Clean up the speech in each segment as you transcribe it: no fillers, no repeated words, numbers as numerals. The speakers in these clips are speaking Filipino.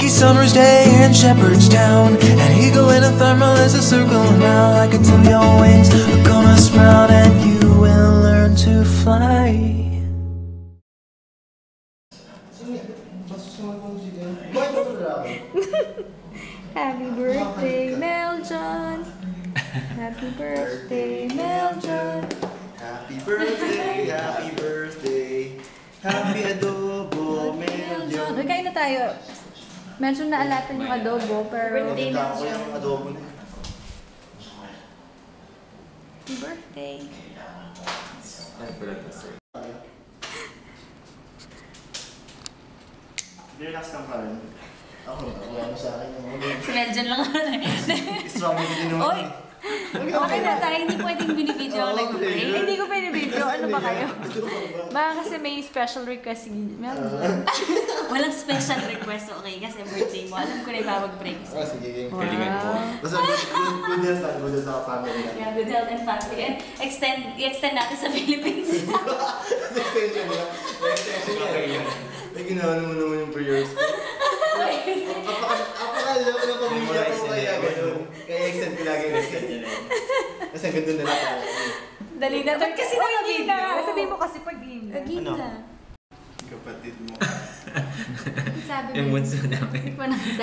summer's day in Shepherdstown. An eagle in a thermal is a circle now. I can tell your wings are gonna sprout and you will learn to fly. Happy birthday, Meljone. Happy birthday, Meljone. Happy birthday, happy birthday. Happy adobo, Meljone. Kain na tayo. Medyo naalatan yung adobo, pero birthday na siya. Yung adobo na. Happy birthday. Relax lang pa rin. Ako, ano sa akin yung Si Meljone lang ako na. strawberry din naman. Oy! Okay na tayo, hindi pwedeng binibidyo ako nag-pray. Hindi ko binibidyo. Ano ba kayo? Baka kasi may special request si Meljone. Walang special request, okay? Kasi birthday mo. Alam ko na ibabag-pray kasi. Sige, game. Galingan mo. Basta good health lang, good health sa family. Yeah, good health and family. And i-extend natin sa Philippines. Extension nila. Extension nila. May ginawa mo naman yung prayers ko. Apakalaw ng pamilya ko kaya gano'n. Kaya extend ko lagi yung extend nila. Kasi ang ganda nila tayo. Dali na. Ba't kasi nag-game na? Sabihin mo kasi pag-game na. Game Ano? na. Kapatid mo. Sabi mo. Yung bunso namin. Panakita.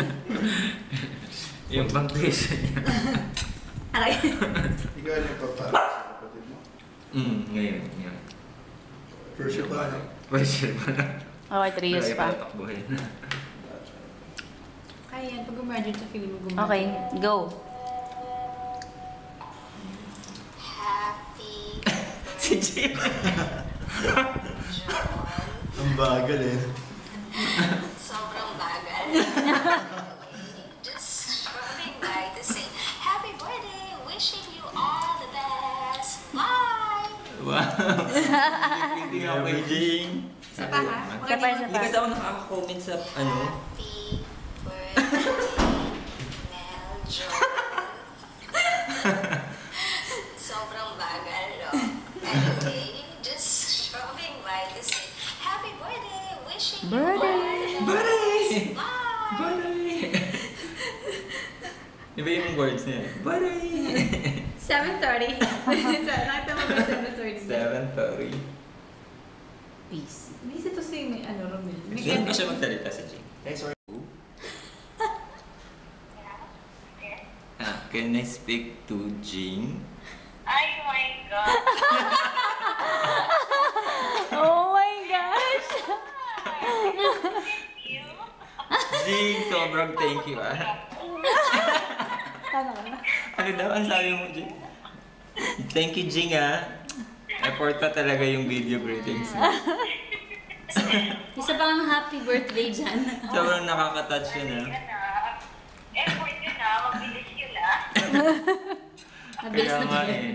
Yung pang-tuition niya. Aray. Ikaw ano yung papara sa kapatid mo? Ngayon. First year pa na. First year pa na. Okay, 3 years pa. Takbuhin. Kaya yan, pag gumraduate sa film mo gumraduate. Okay, go. Happy Si Jim. Ang bagal eh. sobrang bagal. Just running by to say happy birthday, wishing you all the best. Bye! Wow. Hindi ako kay Jing. Isa pa ha? Hindi kasi ako nakaka-comment sa ano. Happy birthday, Meljone. Sobrang bagal, no? Anyway, just running by to say happy birthday, wishing you all the best. Bye! Bye! Iba yung words niya. Bye! 7:30. Nakita mo ba 7:30? 7:30. Peace. Busy to say may ano, Romel. Saan ba siya magsalita si Jing? Thanks for Can I speak to Jing? Oh my God! Oh my gosh! Thank you! Jing, sobrang thank you Tama ka na. Ano daw ang sabi mo, Jing? Thank you, Jing Effort pa talaga yung video greetings mo. Isa pa ang happy birthday dyan. Sobrang nakaka-touch yun Effort yun na, mabilis yun na. Mabilis na ba eh.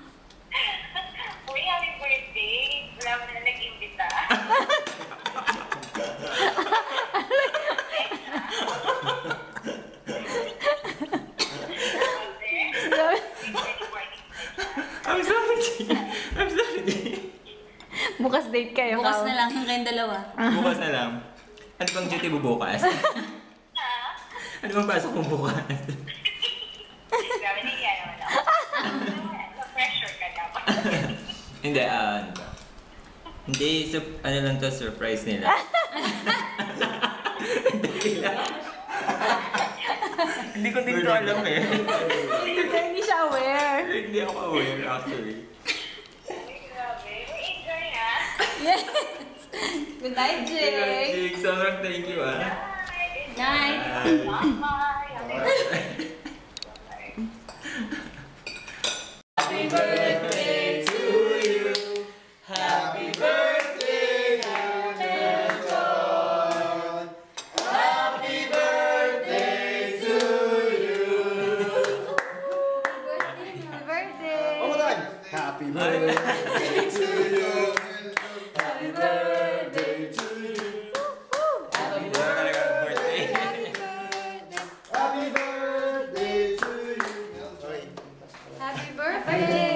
Uy, happy birthday! Wala mo na nag-imbita. I'm sorry, Jing. I'm sorry, Jing. Bukas date kayo. Bukas na lang kayong dalawa. Bukas na lang. Ano bang duty mo bukas? Ano bang pasok mo bukas? Grabe na iyan naman ako. Na-pressure ka naman. Hindi, ano ba? Hindi, ano lang to, surprise nila. Hindi ko din to alam eh. Hindi siya aware. Hindi ako aware actually. Grabe. Enjoy na. Yes! Good night, Jake! Jake, sobrang thank you Night! Bye. Happy birthday to you. Happy birthday, Meljone. Happy birthday to you. Happy birthday! Oh, done! Happy birthday to you. Happy birthday to you. Happy birthday! Happy birthday to you. Happy birthday!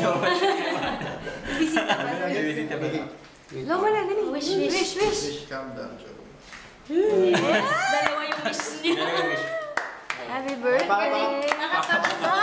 Bisita pa. Bisita pa. Lo, wala. Dali. Wish. Wish, calm down, Joey. Yes! Dalawa birthday! Nakakatawa!